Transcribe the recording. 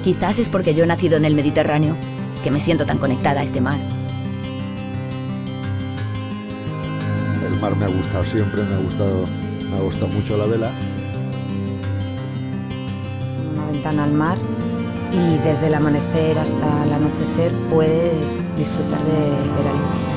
Quizás es porque yo he nacido en el Mediterráneo, que me siento tan conectada a este mar. El mar me ha gustado siempre, me ha gustado mucho la vela. Una ventana al mar y desde el amanecer hasta el anochecer puedes disfrutar de la luz.